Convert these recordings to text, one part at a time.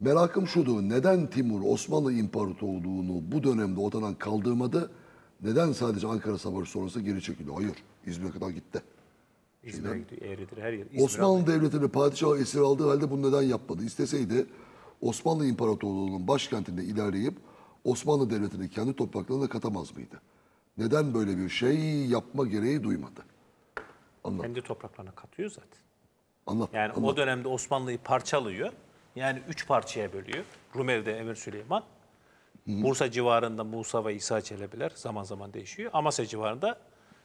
Merakım şudur. Neden Timur Osmanlı İmparatorluğu'nu bu dönemde ortadan kaldırmadı? Neden sadece Ankara Savaşı sonrası geri çekildi? Hayır. İzmir'e kadar gitti. İzmir'e gidiyor, Eğridir, her yer. Osmanlı Devleti'ni padişahı esir aldığı halde bunu neden yapmadı? İsteseydi Osmanlı İmparatorluğu'nun başkentinde ilerleyip Osmanlı Devleti'ni kendi topraklarına katamaz mıydı? Neden böyle bir şey yapma gereği duymadı? Anlat. Kendi topraklarına katıyor zaten. Anlat. Yani anlat. o dönemde Osmanlı'yı parçalıyor. Yani 3 parçaya bölüyor. Rumeli'de Emir Süleyman, Bursa civarında Musa ve İsa Çelebiler zaman zaman değişiyor. Amasya civarında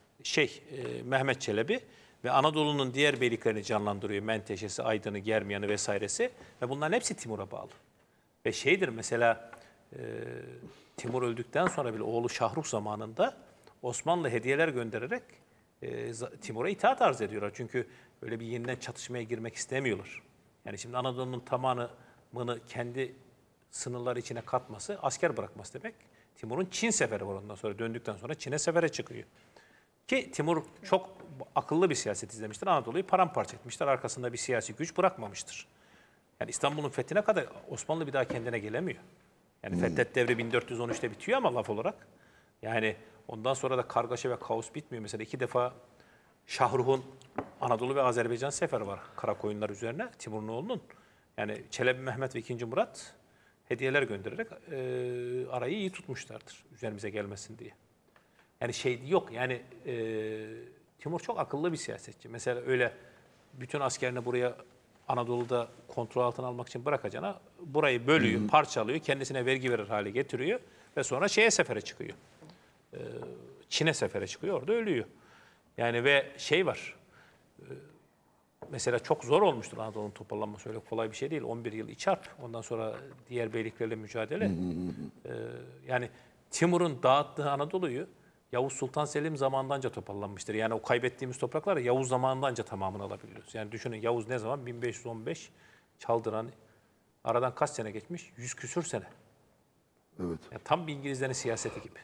Mehmet Çelebi ve Anadolu'nun diğer beyliklerini canlandırıyor. Menteşe'si, Aydın'ı, Germiyan'ı vesairesi. Ve bunların hepsi Timur'a bağlı. Ve mesela Timur öldükten sonra bile oğlu Şahrukh zamanında Osmanlı hediyeler göndererek Timur'a itaat arz ediyorlar. Çünkü öyle bir yeniden çatışmaya girmek istemiyorlar. Yani şimdi Anadolu'nun tamamını kendi sınırları içine katması, asker bırakması demek. Timur'un Çin seferi var ondan sonra. Döndükten sonra Çin'e sefere çıkıyor. Ki Timur çok akıllı bir siyaset izlemiştir. Anadolu'yu paramparça etmiştir. Arkasında bir siyasi güç bırakmamıştır. Yani İstanbul'un fethine kadar Osmanlı bir daha kendine gelemiyor. Yani Fethet devri 1413'te bitiyor ama laf olarak. Yani ondan sonra da kargaşa ve kaos bitmiyor. Mesela 2 defa Şahruh'un Anadolu ve Azerbaycan seferi var Karakoyunlar üzerine Timur'un oğlunun. Yani Çelebi Mehmet ve 2. Murat hediyeler göndererek arayı iyi tutmuşlardır üzerimize gelmesin diye. Yani yok yani Timur çok akıllı bir siyasetçi. Mesela öyle bütün askerini buraya Anadolu'da kontrol altına almak için bırakacağına burayı bölüyor, parçalıyor, kendisine vergi verir hale getiriyor ve sonra sefere çıkıyor. Çin'e sefere çıkıyor, orada ölüyor. Yani ve var, mesela çok zor olmuştur Anadolu'nun toparlanması, öyle kolay bir şey değil. 11 yıl iç harp, ondan sonra diğer beyliklerle mücadele. Yani Timur'un dağıttığı Anadolu'yu Yavuz Sultan Selim zamandanca toparlanmıştır. Yani o kaybettiğimiz topraklar Yavuz zamandanca tamamını alabiliyoruz. Yani düşünün Yavuz ne zaman? 1515 Çaldıran, aradan kaç sene geçmiş? 100 küsür sene. Evet. Yani tam bir İngilizlerin siyaseti gibi.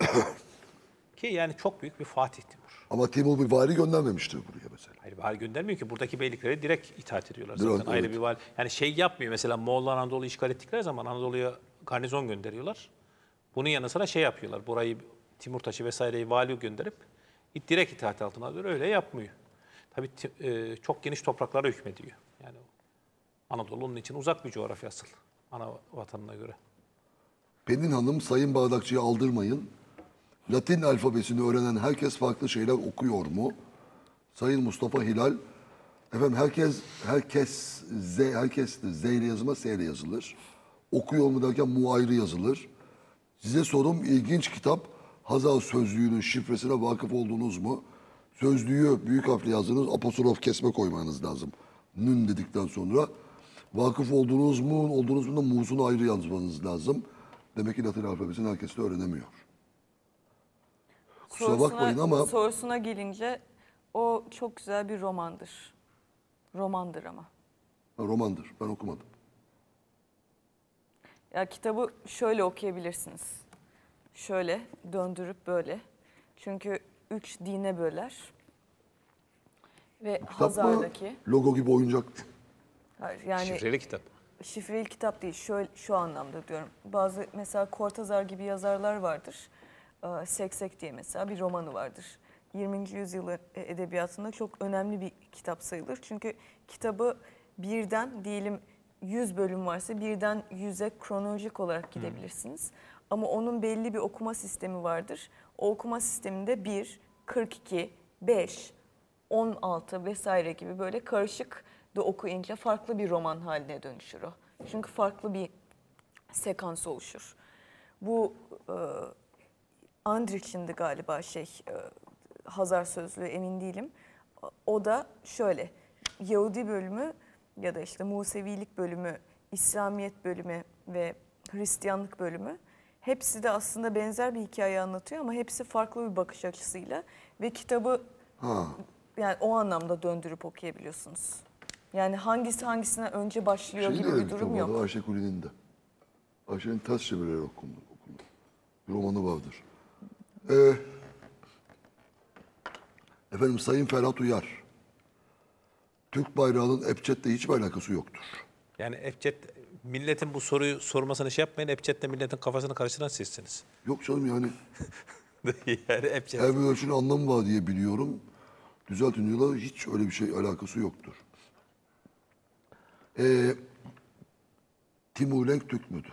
Ki yani çok büyük bir Fatih Timur. Ama Timur bir vali göndermemiştir buraya mesela. Hayır, vali göndermiyor ki. Buradaki beyliklere direkt itaat ediyorlar Direkt, zaten. Ayrı evet. bir vali. Yani yapmıyor. Mesela Moğollar Anadolu'yu işgal ettikleri zaman Anadolu'ya garnizon gönderiyorlar. Bunun yanı sıra yapıyorlar. Burayı Timurtaş'ı vesaireyi vali gönderip direkt itaat altına alıyor. Öyle yapmıyor. Tabii çok geniş topraklara hükmediyor. Yani Anadolu onun için uzak bir coğrafya asıl. Ana vatanına göre. Pelin Hanım, Sayın Bardakçı'ya aldırmayın. Latin alfabesini öğrenen herkes farklı şeyler okuyor mu? Sayın Mustafa Hilal, efendim herkes Z ile yazılmaz, S ile yazılır. Okuyor mu derken mu ayrı yazılır. Size sorum, ilginç kitap Hazar Sözlüğü'nün şifresine vakıf oldunuz mu? Sözlüğü büyük harfle yazdınız, apostrof kesme koymanız lazım. Nün dedikten sonra. Vakıf oldunuz mu da mu'sunu ayrı yazmanız lazım. Demek ki Latin alfabesini herkes de öğrenemiyor. Kusura bakmayın ama... Sorusuna gelince o çok güzel bir romandır. Romandır ama. Romandır, ben okumadım. Ya kitabı şöyle okuyabilirsiniz. Şöyle döndürüp böyle. Çünkü 3 dine böler. Ve Kitap Hazar'daki... mı? Logo gibi oyuncak. Hayır, yani Şifreli kitap. şifreli kitap değil. Şu anlamda diyorum. Bazı mesela Cortázar gibi yazarlar vardır. Seksek diye mesela bir romanı vardır. 20. yüzyıl edebiyatında çok önemli bir kitap sayılır. Çünkü kitabı birden diyelim 100 bölüm varsa birden 100'e kronolojik olarak gidebilirsiniz. Ama onun belli bir okuma sistemi vardır. O okuma sisteminde 1, 42, 5, 16 vesaire gibi böyle karışık da okuyunca farklı bir roman haline dönüşür o. Çünkü farklı bir sekans oluşur. Bu Andrić'indi galiba Hazar Sözlüğü, emin değilim. O da şöyle, Yahudi bölümü ya da işte Musevilik bölümü, İslamiyet bölümü ve Hristiyanlık bölümü hepsi de aslında benzer bir hikaye anlatıyor ama hepsi farklı bir bakış açısıyla ve kitabı yani o anlamda döndürüp okuyabiliyorsunuz. Yani hangisi hangisine önce başlıyor gibi bir durum yok. Ayşe Kuli'nin de. Ayşe'nin ters çevirileri okundu. Bir romanı vardır. Efendim Sayın Ferhat Uyar. Türk bayrağının Ebced'le hiçbir alakası yoktur. Yani Ebced milletin bu soruyu sormasını şey yapmayın. Hep chatte milletin kafasını karıştıran sizsiniz. Yok canım yani Yani hep chat. her bir ölçünün anlamı var diye biliyorum. Düzeltin diyorlar, hiç öyle bir şey alakası yoktur. Timur Lenk Türk müdür?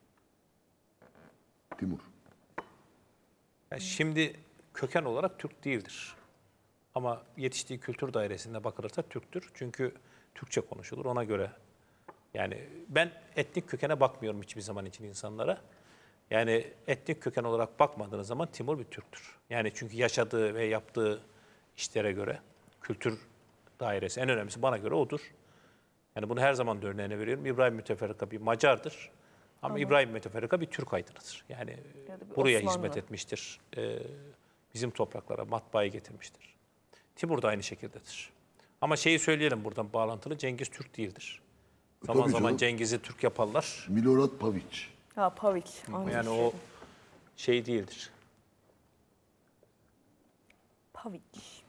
Timur. Yani şimdi köken olarak Türk değildir. Ama yetiştiği kültür dairesinde bakılırsa Türktür. Çünkü Türkçe konuşulur ona göre. Yani ben etnik kökene bakmıyorum hiçbir zaman için insanlara. Yani etnik köken olarak bakmadığınız zaman Timur bir Türktür. Yani çünkü yaşadığı ve yaptığı işlere göre kültür dairesi en önemlisi bana göre odur. Yani bunu her zaman da örneğine veriyorum. İbrahim Müteferrika bir Macar'dır. Ama İbrahim Müteferrika bir Türk aydınıdır. Yani Ya da bir buraya Osmanlı. hizmet etmiştir. Bizim topraklara matbaayı getirmiştir. Timur da aynı şekildedir. Ama şeyi söyleyelim buradan bağlantılı. Cengiz Türk değildir. Zaman Tabii zaman canım. Cengiz'i Türk yaparlar. Milorad Paviç. Ha Pavik. Yani o şey değildir. Pavik.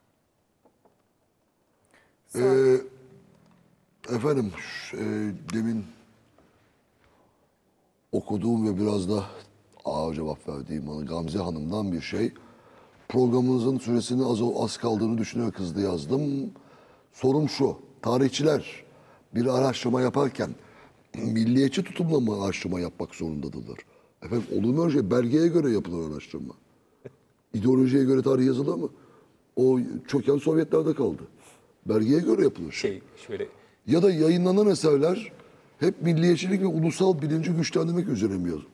Efendim, demin okuduğum ve biraz da ağır cevap verdiğim bana Gamze Hanım'dan bir şey. Programınızın süresinin az kaldığını düşünüyor kızdı yazdım. Sorum şu, tarihçiler bir araştırma yaparken milliyetçi tutumla mı araştırma yapmak zorundadırlar? Efendim olur mu öyle şey? Belgeye göre yapılır araştırma. İdeolojiye göre tarih yazılır mı? O çöken Sovyetlerde kaldı. Belgeye göre yapılır. Şey şöyle Ya da yayınlanan eserler hep milliyetçilik ve ulusal bilinci güçlendirmek üzere mi yazılır?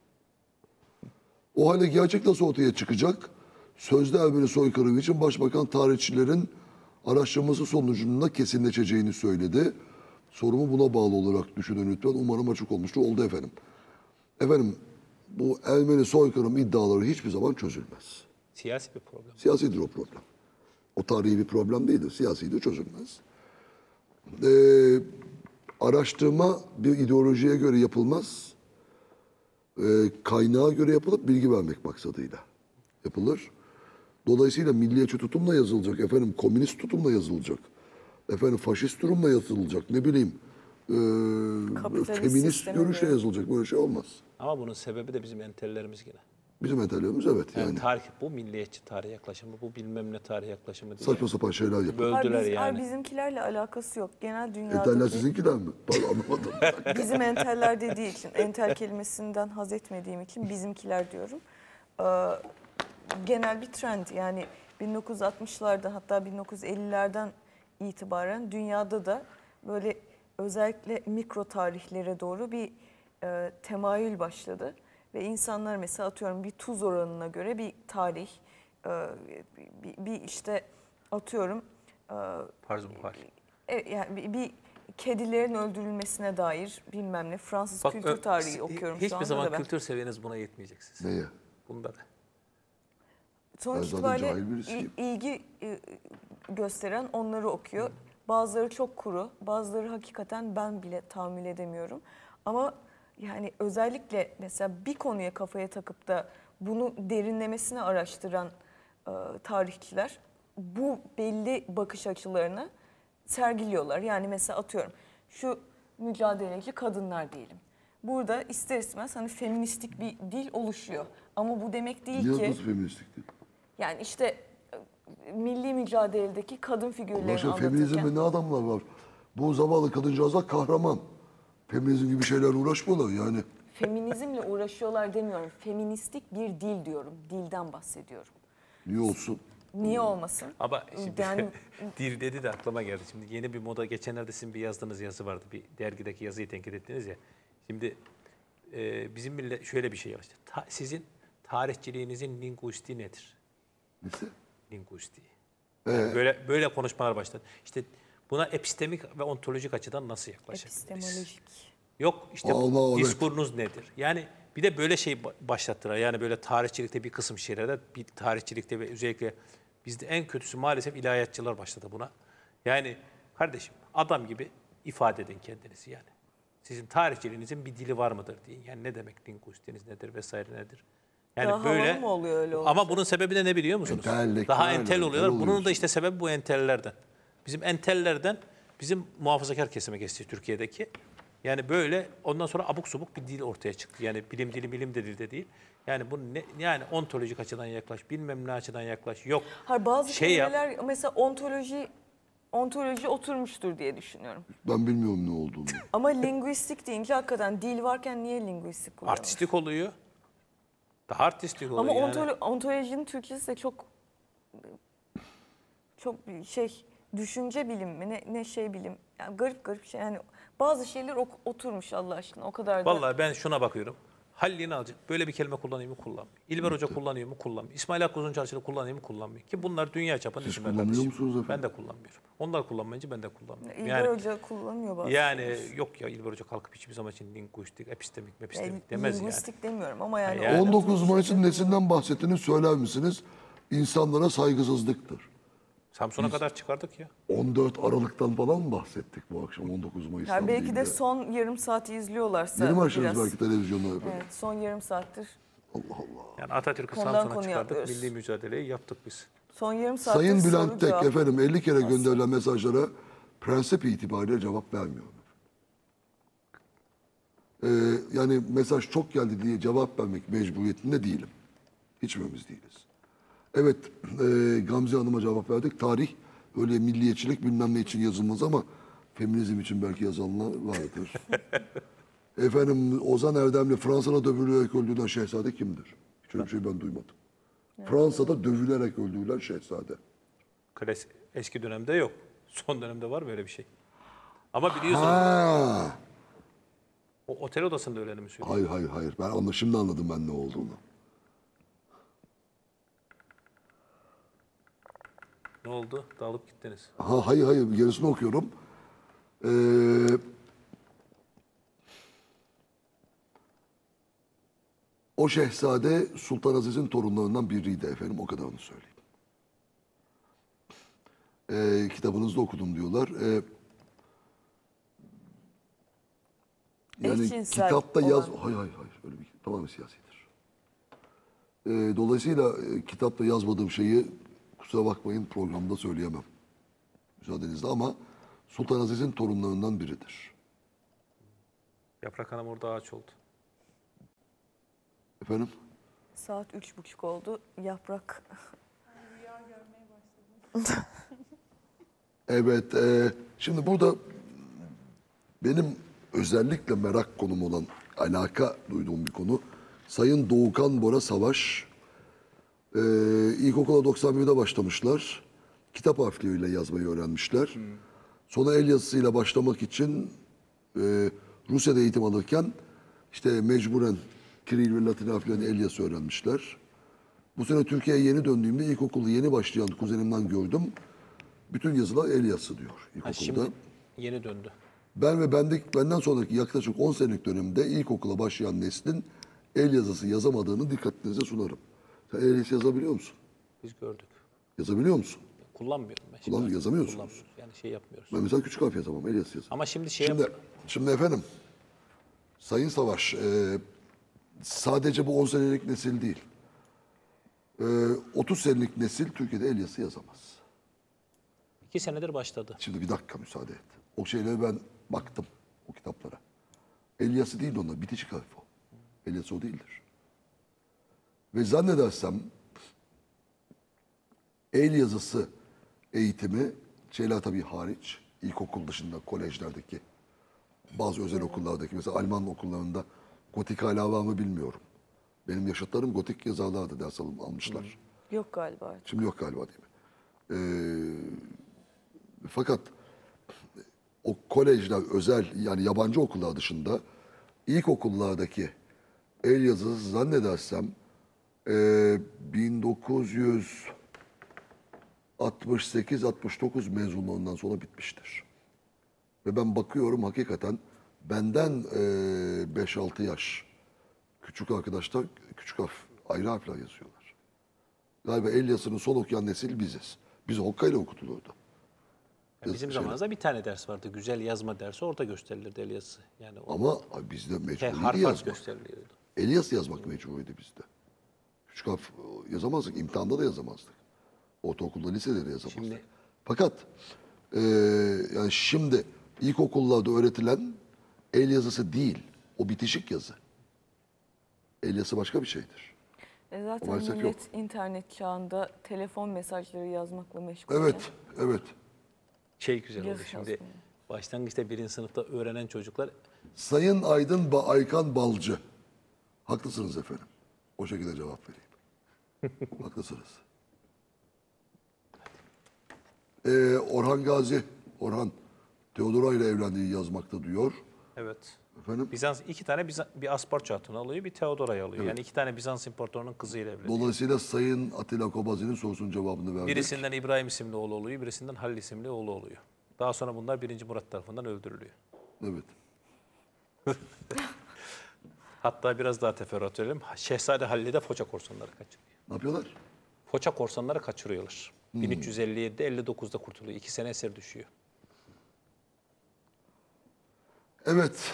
O halde gerçek nasıl ortaya çıkacak? Sözde Ermeni soykırımı için başbakan tarihçilerin araştırması sonucunda kesinleşeceğini söyledi. Sorumu buna bağlı olarak düşünün lütfen. Umarım açık olmuştur. Oldu efendim. Efendim bu Ermeni soykırım iddiaları hiçbir zaman çözülmez. siyasi bir problem. Siyasidir o problem. O tarihi bir problem değildir. Siyasidir, çözülmez. Araştırma bir ideolojiye göre yapılmaz. Kaynağa göre yapılıp bilgi vermek maksadıyla yapılır. Dolayısıyla milliyetçi tutumla yazılacak, efendim komünist tutumla yazılacak, efendim faşist durumla yazılacak, ne bileyim, Kapitalist feminist sisteme görüşle göre. yazılacak, böyle şey olmaz. Ama bunun sebebi de bizim entellerimiz yine. Bizim entellerimiz evet Yani yani. tarih, bu milliyetçi tarih yaklaşımı, bu bilmem ne tarih yaklaşımı diye Saçma sapan şeyler yapıyor. böldüler yani. Bizimkilerle alakası yok. Genel Enteller dünyadaki sizinkiler mi? Pardon, anlamadım. bizim enteller dediği için, entel kelimesinden haz etmediğim için bizimkiler diyorum. Genel bir trend yani 1960'lardan hatta 1950'lerden itibaren dünyada da böyle özellikle mikro tarihlere doğru bir temayül başladı. Ve insanlar mesela atıyorum bir tuz oranına göre bir tarih, bir işte atıyorum Farz muhal. yani bir kedilerin öldürülmesine dair bilmem ne Fransız Bak, kültür tarihi okuyorum şu hiçbir anda zaman da ben. kültür seviyeniz buna yetmeyecek siz. Neye? Bunda da. Sonuç Ben zaten itibariyle cahil birisiyim. ilgi gösteren onları okuyor. Bazıları çok kuru, bazıları hakikaten ben bile tahammül edemiyorum. Ama yani özellikle mesela bir konuya kafaya takıp da bunu derinlemesine araştıran tarihçiler bu belli bakış açılarını sergiliyorlar. Yani mesela atıyorum şu mücadeleci kadınlar diyelim. Burada ister istemez hani feministik bir dil oluşuyor. Ama bu demek değil Niye ki nasıl feministlik değil? yani işte milli mücadeledeki kadın figürlerini Başka anlatırken feminizmde ne adamlar var? Bu zavallı kadıncağızlar kahraman. Feminizm gibi şeyler uğraşmıyorlar yani. feminizmle uğraşıyorlar demiyorum. Feministik bir dil diyorum. Dilden bahsediyorum. Niye olsun? Niye olmasın? Ama şimdi Yani dil dedi de aklıma geldi. Şimdi yeni bir moda, geçenlerde sizin bir yazdığınız yazı vardı. Bir dergideki yazıyı tenkit ettiniz ya. Şimdi bizim millet şöyle bir şey var. İşte, sizin tarihçiliğinizin linguistiği nedir? Nesi? Linguistiği. Yani böyle konuşmalar başladı. İşte buna epistemik ve ontolojik açıdan nasıl yaklaşabiliriz? epistemolojik. Yok işte Allah, evet. diskurunuz nedir? Yani bir de böyle şey başlattılar. Yani böyle tarihçilikte bir kısım şeylerde, bir tarihçilikte ve özellikle bizde en kötüsü maalesef ilahiyatçılar başladı buna. Yani kardeşim adam gibi ifade edin kendinizi yani. Sizin tarihçiliğinizin bir dili var mıdır deyin. Yani ne demek linguistiniz nedir vesaire nedir? Yani Daha böyle havalı mı oluyor öyle olunca? ama bunun sebebi de ne biliyor musunuz? Entelektüel, Daha entel entel oluyorlar. Bunun da oluyorsun. işte sebebi bu entellerden. Bizim entellerden bizim muhafazakar kesime geçti Türkiye'deki. Yani böyle ondan sonra abuk subuk bir dil ortaya çıktı. Yani bilim dili bilim de dil de değil. Yani bu ne, yani ontolojik açıdan yaklaş, bilmem ne açıdan yaklaş. Yok. Hayır, bazı Şey yap. kelimeler mesela ontoloji oturmuştur diye düşünüyorum. Ben bilmiyorum ne olduğunu. Ama linguistik deyince hakikaten dil varken niye linguistik kullanılır? Artistik oluyor. Daha artistik oluyor Ama yani. ontolojinin Türkçesi de çok bir şey, düşünce bilimi mi ne şey bilim. Yani garip şey, yani bazı şeyler oturmuş Allah aşkına, o kadar da. Vallahi ben şuna bakıyorum. Hallini alacak. Böyle bir kelime kullanayım mı? Kullanmıyor. İlber Hoca kullanıyor mu? Kullanmıyor. İsmail Hakkı Uzunçarşı'da kullanıyor mu? Kullanmıyor. Ki bunlar dünya çapında Siz isimler kullanmıyor kardeşim. musunuz efendim? Ben de kullanmıyorum. Onlar kullanmayınca ben de kullanmıyorum. İlber Hoca kullanıyor bazı Yani şeyler. yok ya, İlber Hoca kalkıp hiçbir zaman için linguistik, epistemik, mepistemik Yani demez yani. linguistik demiyorum ama yani. Yani- 19 Mayıs'ın nesinden bahsettiniz söyler misiniz? İnsanlara saygısızlıktır. Samsun'a kadar çıkardık ya. 14 Aralık'tan falan mı bahsettik bu akşam 19 Mayıs'tan Yani belki değil de son yarım saati izliyorlarsa Yeni mi açtınız biraz. belki televizyonu efendim? Evet, son yarım saattir. Allah Allah. Yani Atatürk'ü Konudan Samsun'a konuya çıkardık. atlıyoruz. Milli mücadeleyi yaptık biz. Son yarım saattir Sayın soru Bülent Tek cevap. efendim 50 kere gönderilen mesajlara prensip itibariyle cevap vermiyor. Yani mesaj çok geldi diye cevap vermek mecburiyetinde değilim. Hiçbirimiz değiliz. Evet, Gamze Hanım'a cevap verdik. Tarih öyle milliyetçilik bilmem ne için yazılmaz ama feminizm için belki yazanlar vardır. Efendim Ozan Erdemli Fransa'da dövülerek öldürülen şehzade kimdir? Hiç öyle bir şey ben duymadım. Fransa'da dövülerek öldürülen şehzade. Eski dönemde yok. Son dönemde var böyle bir şey. Ama biliyorsun Ha. o otel odasında öyle mi söylüyor? Hayır. Şimdi anladım ben ne olduğunu. Ne oldu? Dağılıp gittiniz. Hayır. Gerisini okuyorum. O şehzade Sultan Aziz'in torunlarından biriydi efendim. O kadarını söyleyeyim. Kitabınızda okudum diyorlar. Yani Eşcinsel kitapta yaz... olan. Hayır. Öyle bir tamamen siyasidir. Dolayısıyla kitapta yazmadığım şeyi kusura bakmayın programda söyleyemem. Müsaadenizle ama Sultan Aziz'in torunlarından biridir. Yaprak Hanım orada ağaç oldu. Efendim? Saat 3.30 oldu. Yaprak. Evet. Şimdi burada benim özellikle merak konum olan, alaka duyduğum bir konu. Sayın Doğukan Bora Savaş, ilkokula 91'de başlamışlar. Kitap harfleriyle yazmayı öğrenmişler. Sonra el yazısıyla başlamak için Rusya'da eğitim alırken işte mecburen Kiril ve Latin harflerini el yazısı öğrenmişler. Bu sene Türkiye'ye yeni döndüğümde ilkokulu yeni başlayan kuzenimden gördüm. Bütün yazılar el yazısı diyor Ha, ilkokulda. şimdi yeni döndü. Ben ve benden sonraki yaklaşık 10 senelik dönemde ilkokula başlayan neslin el yazısı yazamadığını dikkatinize sunarım. Sen el yazısı yazabiliyor musun? Biz gördük. Yazabiliyor musun? Kullanmıyorum ben. Yazamıyorsunuz. Kullanmıyoruz. Yani şey yapmıyoruz. Ben mesela küçük harf yazamam, el yazısı yazamam. Ama şimdi Şimdi efendim, Sayın Savaş, sadece bu 10 senelik nesil değil. 30 senelik nesil Türkiye'de el yazısı yazamaz. 2 senedir başladı. Şimdi bir dakika müsaade et. O şeylere ben baktım, o kitaplara. El yazısı değil onlar, bitişik harf o. El yazısı o değildir. Ve zannedersem el yazısı eğitimi, şeyler tabii hariç, ilkokul dışında kolejlerdeki, bazı özel okullardaki, mesela Alman okullarında gotik hala var mı bilmiyorum. Benim yaşıtlarım gotik yazarlardı, ders almışlar. Yok galiba artık. Şimdi yok galiba değil mi? Fakat o kolejler özel yani yabancı okullar dışında ilkokullardaki el yazısı zannedersem 1968-69 mezunlarından sonra bitmiştir. Ve ben bakıyorum hakikaten benden 5-6 yaş küçük arkadaşlar küçük ayrı harfler yazıyorlar. Galiba el yazısını son okuyan nesil biziz. Biz Hokkai'yle okutulurdu. Yani bizim zamanımızda bir tane ders vardı. Güzel yazma dersi orada gösterilirdi el yazısı. Yani o Ama bizde mecburiydi harf harf yazmak. gösteriliyordu. El yazısı yazmak mecburiydi bizde. Küçük harf yazamazdık, imtihanda da yazamazdık. Ortaokulda, lisede de yazamazdık. Şimdi- Fakat yani şimdi ilkokullarda öğretilen El yazısı değil. O bitişik yazı. El yazısı başka bir şeydir. Zaten Maalesef millet internet çağında telefon mesajları yazmakla meşgul. Evet, evet. Şey güzel oldu Yazı şimdi. yazmıyor. Başlangıçta birinci sınıfta öğrenen çocuklar Sayın Aydın Aykan Balcı. Haklısınız efendim. O şekilde cevap vereyim. Haklısınız. Orhan Gazi, Orhan Teodora ile evlendiği yazmakta diyor. evet. Efendim? Bizans iki tane bir Asparçı hatunu alıyor, bir Teodora'yı alıyor. Yani iki tane Bizans imparatorunun kızıyla evleniyor. Dolayısıyla Sayın Atilla Kobazi'nin sorusunun cevabını verdik. Birisinden İbrahim isimli oğlu oluyor, birisinden Halil isimli oğlu oluyor. Daha sonra bunlar 1. Murat tarafından öldürülüyor. Evet. Hatta biraz daha teferruat edelim. Şehzade Halil'i de Foça korsanları kaçırıyor. Ne yapıyorlar? Foça korsanları kaçırıyorlar. 1357'de 59'da kurtuluyor. 2 sene esir düşüyor. Evet.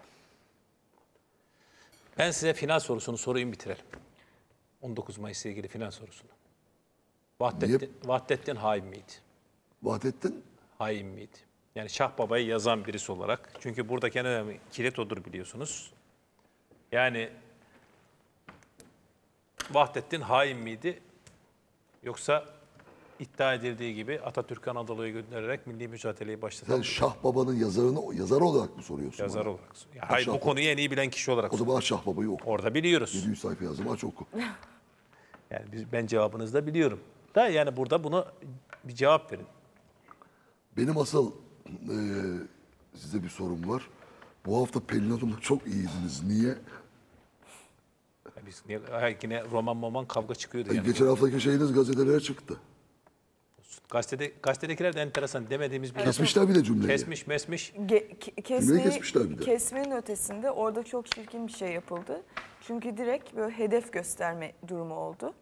Ben size final sorusunu sorayım bitirelim. 19 Mayıs'la ilgili final sorusunu. Vahdettin hain miydi? Vahdettin Hain miydi? Yani Şah Baba'yı yazan birisi olarak. Çünkü buradaki en önemli kilit odur biliyorsunuz. Yani Vahdettin hain miydi? Yoksa iddia edildiği gibi Atatürk'ü Anadolu'ya göndererek milli mücadeleyi başlatan sen Şah Baba'nın yazarı olarak mı soruyorsun? yazar bana? olarak. Ya hayır, bu konuyu en iyi bilen kişi olarak. O zaman Şah Baba'yı oku. Orada biliyoruz. 700 sayfa yazdım, aç oku. Yani ben cevabınızı da biliyorum. Da yani burada bunu bir cevap verin. Benim asıl size bir sorum var. Bu hafta Pelin Hanım'la çok iyiydiniz. Niye? Ya biz yine roman kavga çıkıyordu yani. Geçen haftaki şeyiniz gazetelere çıktı. Gazetedekiler de enteresan demediğimiz bir Kesmişler bir de cümleyi. kesmiş mesmiş. kesmişler bir de. Kesmenin ötesinde orada çok çirkin bir şey yapıldı. Çünkü direkt böyle hedef gösterme durumu oldu.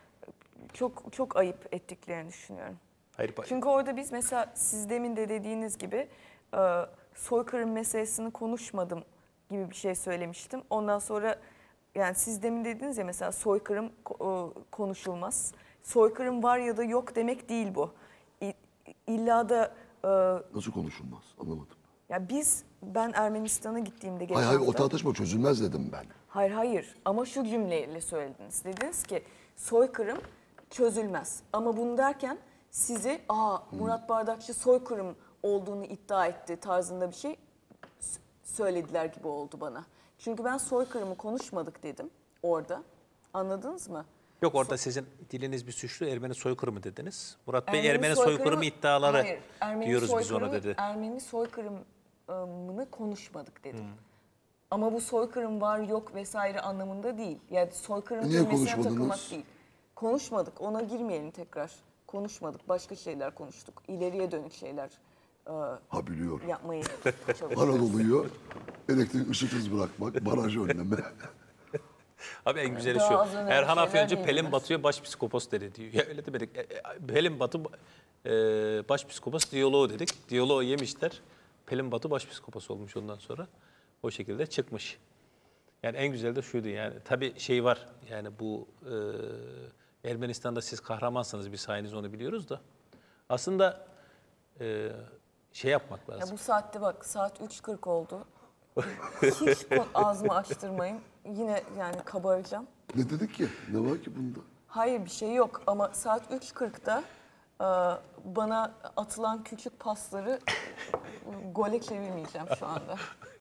Çok ayıp ettiklerini düşünüyorum. Hayır, Çünkü orada biz mesela siz demin de dediğiniz gibi soykırım meselesini konuşmadım gibi bir şey söylemiştim. Ondan sonra yani siz demin dediniz ya mesela soykırım konuşulmaz. Soykırım var ya da yok demek değil bu. İlla da Nasıl konuşulmaz? Anlamadım. ya ben Ermenistan'a gittiğimde geçen Hayır o hafta. tartışma çözülmez dedim ben. Hayır ama şu cümleyle söylediniz. Dediniz ki soykırım çözülmez. Ama bunu derken sizi Murat Bardakçı soykırım olduğunu iddia etti tarzında bir şey söylediler gibi oldu bana. Çünkü ben soykırımı konuşmadık dedim orada. Anladınız mı? Yok, orada sizin diliniz bir suçlu, Ermeni soykırımı dediniz. Murat Bey Ermeni Ermeni soykırımı iddiaları Hayır, diyoruz biz ona dedi. Ermeni soykırımını konuşmadık dedim. Ama bu soykırım var yok vesaire anlamında değil. Yani soykırım Niye kelimesine konuşmadınız? takılmak değil. Konuşmadık, ona girmeyelim tekrar. Konuşmadık, başka şeyler konuştuk. İleriye dönük şeyler Ha biliyorum. yapmayı çalışıyoruz. Anadolu'yu elektrik ışıksız bırakmak, baraj önleme. Abi en güzeli Daha şu. az önemli Erhan şeyler Afyoncu değil Pelin bunlar. Batı'ya başpsikopos dedi diyor. Ya öyle demedik. Pelin Batı başpsikopos diyaloğu dedik. Diyaloğu yemişler. Pelin Batı başpsikopos olmuş ondan sonra. O şekilde çıkmış. Yani en güzeli de şuydu yani. Tabii şey var. Yani bu Ermenistan'da siz kahramansınız, bir sayeniz onu biliyoruz da. Aslında şey yapmak lazım. Ya bu saatte bak saat 3:40 oldu. Hiç ağzımı açtırmayın. Yine yani kabaracağım. Ne dedik ki? Ne var ki bunda? Hayır bir şey yok ama saat 3:40'da bana atılan küçük pasları gole çevirmeyeceğim şu anda.